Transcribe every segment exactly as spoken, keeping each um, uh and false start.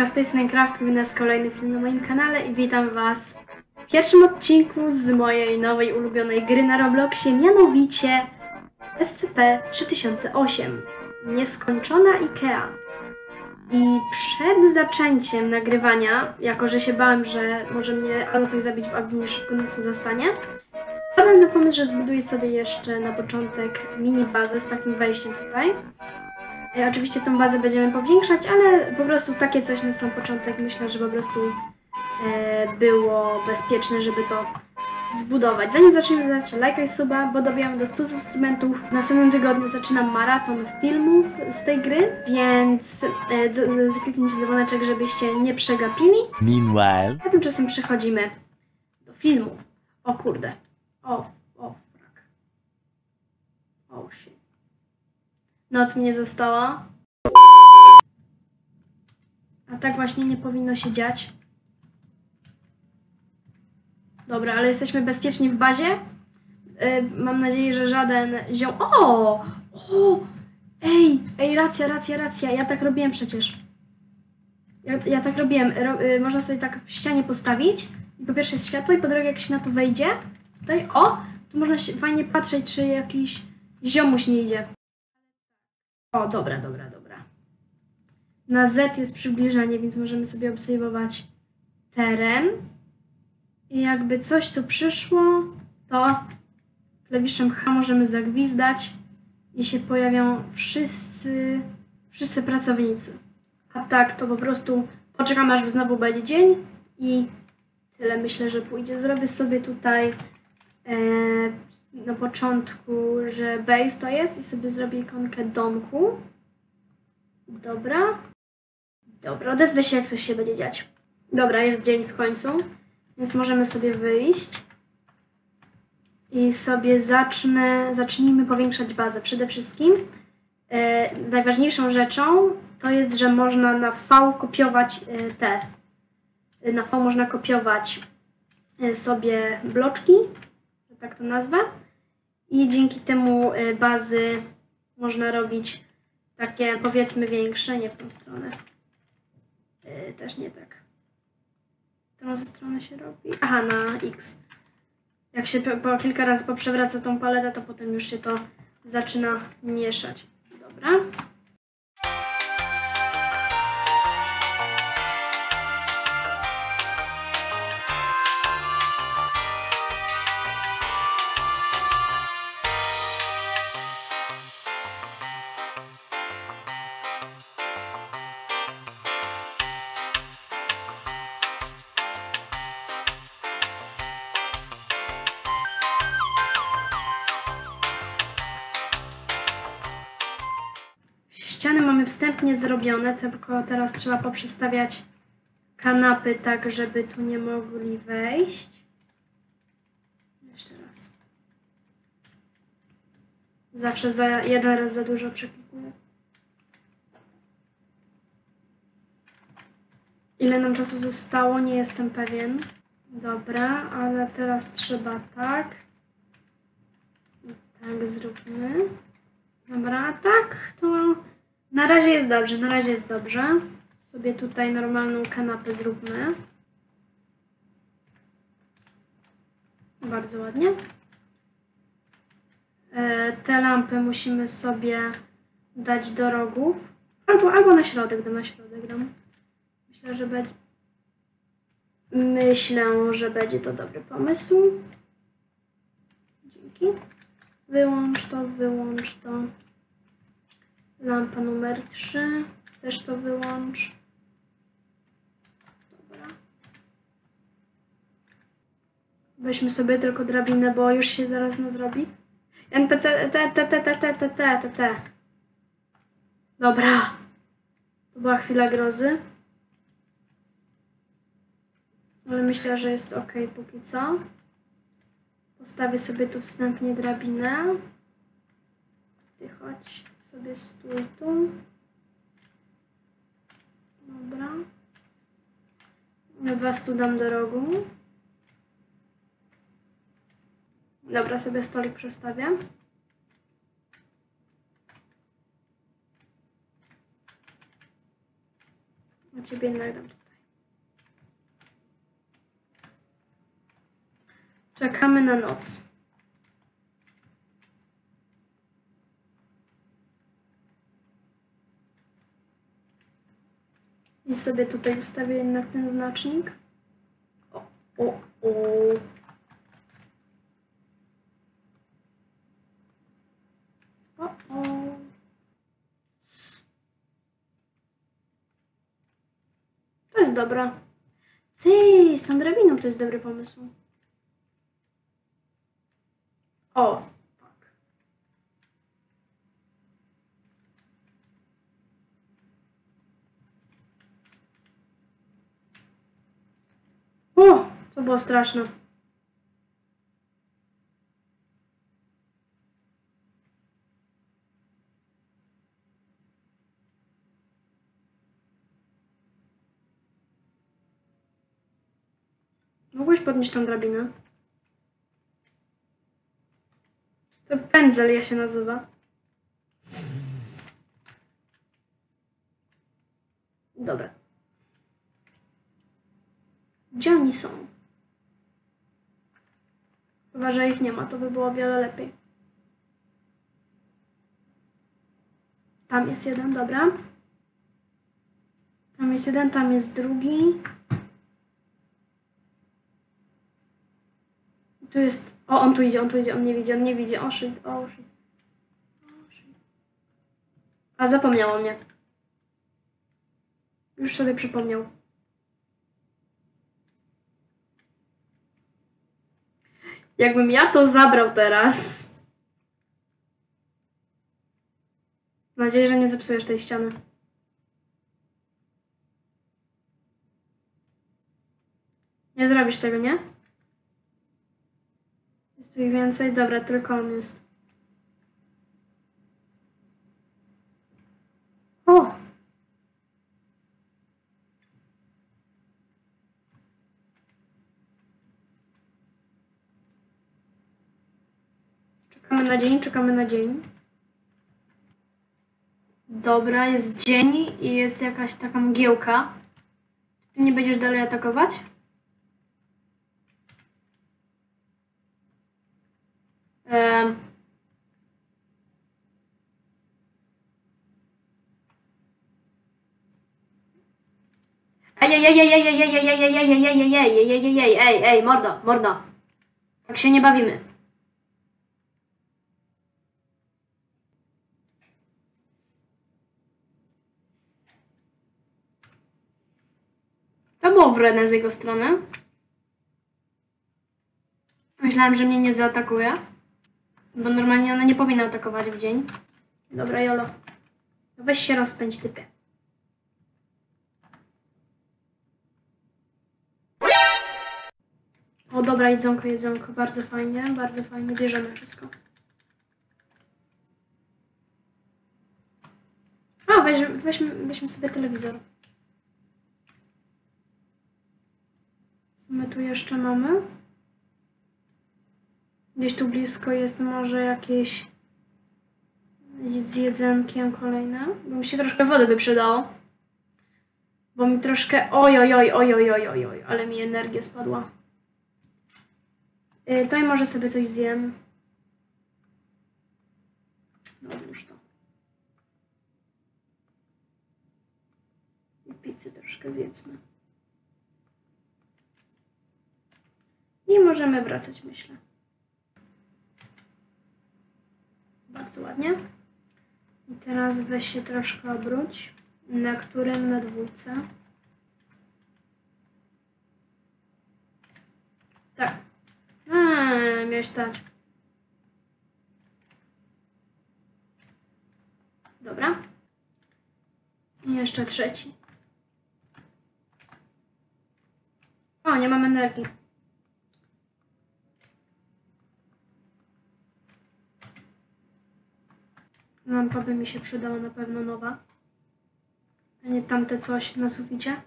z tej strony Craft, jest kolejny film na moim kanale i witam was w pierwszym odcinku z mojej nowej ulubionej gry na Robloxie, mianowicie S C P trzy tysiące osiem. Nieskończona Ikea. I przed zaczęciem nagrywania, jako że się bałem, że może mnie albo coś zabić, albo mnie szybko nocy zastanie, wpadłem na pomysł, że zbuduję sobie jeszcze na początek mini bazę z takim wejściem tutaj. E, oczywiście tą bazę będziemy powiększać, ale po prostu takie coś na sam początek myślę, że po prostu e, było bezpieczne, żeby to zbudować. Zanim zaczniemy, zostawcie lajka i suba, bo dobijamy do stu subskrybentów. W następnym tygodniu zaczynam maraton filmów z tej gry, więc e, kliknijcie dzwoneczek, żebyście nie przegapili. Meanwhile. A tymczasem przechodzimy do filmu. O kurde. O, o, frak. O, shit. Noc mnie została. A tak właśnie nie powinno się dziać. Dobra, ale jesteśmy bezpieczni w bazie. Yy, mam nadzieję, że żaden ziom... O! O! Ej! Ej, racja, racja, racja. Ja tak robiłem przecież. Ja, ja tak robiłem. Ro, yy, można sobie tak w ścianie postawić. I po pierwsze jest światło i po drugie jak się na to wejdzie, tutaj, o! To można się fajnie patrzeć, czy jakiś ziomuś nie idzie. O, dobra, dobra, dobra. Na Z jest przybliżanie, więc możemy sobie obserwować teren. I jakby coś tu przyszło, to klawiszem H możemy zagwizdać i się pojawią wszyscy, wszyscy pracownicy. A tak to po prostu poczekamy, aż znowu będzie dzień i tyle myślę, że pójdzie. Zrobię sobie tutaj e, na początku, że base to jest i sobie zrobię ikonkę domku. Dobra. Dobra, odezwę się, jak coś się będzie dziać. Dobra, jest dzień w końcu. Więc możemy sobie wyjść i sobie zacznę, zacznijmy powiększać bazę. Przede wszystkim e, najważniejszą rzeczą to jest, że można na V kopiować e, te. Na V można kopiować e, sobie bloczki, że tak to nazwę. I dzięki temu e, bazy można robić takie powiedzmy większe, nie w tą stronę. E, też nie tak. Którą ze strony się robi? Aha, na X. Jak się po, po kilka razy poprzewraca tą paletę, to potem już się to zaczyna mieszać. Dobra. Ściany mamy wstępnie zrobione, tylko teraz trzeba poprzestawiać kanapy tak, żeby tu nie mogli wejść. Jeszcze raz. Zawsze za jeden raz za dużo przeklikuję. Ile nam czasu zostało? Nie jestem pewien. Dobra, ale teraz trzeba tak. I tak zróbmy. Dobra, tak, to na razie jest dobrze, na razie jest dobrze. Sobie tutaj normalną kanapę zróbmy. Bardzo ładnie. E, te lampy musimy sobie dać do rogów. Albo, albo na środek dam, na środek dam. Myślę, że będzie... Myślę, że będzie to dobry pomysł. Dzięki. Wyłącz to, wyłącz to. Lampa numer trzy. Też to wyłącz. Dobra. Weźmy sobie tylko drabinę, bo już się zaraz no zrobi. N P C, T, T, T, T, T, T, T, T, T. Dobra. To była chwila grozy. Ale myślę, że jest ok póki co. Postawię sobie tu wstępnie drabinę. Ty chodź sobie stój tu. Dobra. Was tu dam do rogu. Dobra, sobie stolik przestawię. A ciebie jednak dam tutaj. Czekamy na noc. I sobie tutaj ustawię jednak ten znacznik. O, o, o. O, o. To jest dobra. Ty, z tą drabiną to jest dobry pomysł. O, tak. O, to było straszne. Mogłeś podnieść tą drabinę? To pędzel ja się nazywa. Dobra. Gdzie oni są? Chyba, że ich nie ma, to by było o wiele lepiej. Tam jest jeden, dobra. Tam jest jeden, tam jest drugi. Tu jest... O, on tu idzie, on tu idzie, on nie widzi, on nie widzi. O, shit, o, shit. O, shit. A, zapomniał o mnie. Już sobie przypomniał. Jakbym ja to zabrał teraz. Mam nadzieję, że nie zepsujesz tej ściany. Nie zrobisz tego, nie? Jest tu ich więcej? Dobra, tylko on jest. O! Czekamy na dzień, czekamy na dzień. Dobra, jest dzień i jest jakaś taka mgiełka. Ty nie będziesz dalej atakować? Um. Ej, ej, ej, ej, ej, ej, ej, ej, ej, ej, ej, ej, ej, ej, ej, ej, ej, ej, mordo, mordo. Tak się nie bawimy. To było wredne z jego strony. Myślałam, że mnie nie zaatakuje. Bo normalnie ona nie powinna atakować w dzień. Dobra, Jolo. Weź się rozpędź, typie. O, dobra, jedzonko, jedzonko. Bardzo fajnie, bardzo fajnie. Bierzemy wszystko. O, weź, weźmy, weźmy sobie telewizor. Co my tu jeszcze mamy? Gdzieś tu blisko jest może jakieś z jedzenkiem kolejne. Bo mi się troszkę wody by przydało. Bo mi troszkę... Oj, oj, oj, oj, oj, oj, oj, oj, ale mi energia spadła. Yy, to i może sobie coś zjem. No już to. I pizzę troszkę zjedzmy. I możemy wracać, myślę. Bardzo ładnie. I teraz weź się troszkę obróć. Na którym? Na dwójce. Tak. Eee, miałeś stać. Dobra. I jeszcze trzeci. O, nie mam energii. Lampa by mi się przydała na pewno nowa. A nie tamte coś na suficie.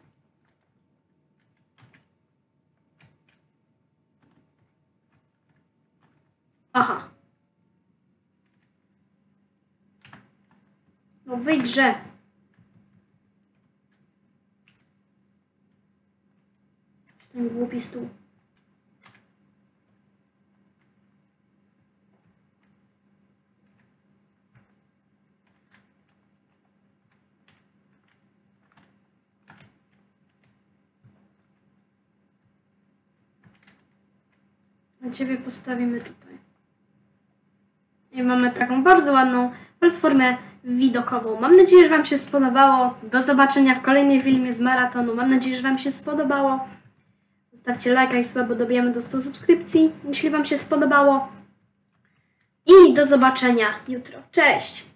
Aha. No wyjdźże. głupi stół. A ciebie postawimy tutaj. I mamy taką bardzo ładną platformę widokową. Mam nadzieję, że wam się spodobało. Do zobaczenia w kolejnym filmie z maratonu. Mam nadzieję, że wam się spodobało. Zostawcie lajka i słabo dobijamy do stu subskrypcji, jeśli wam się spodobało. I do zobaczenia jutro. Cześć!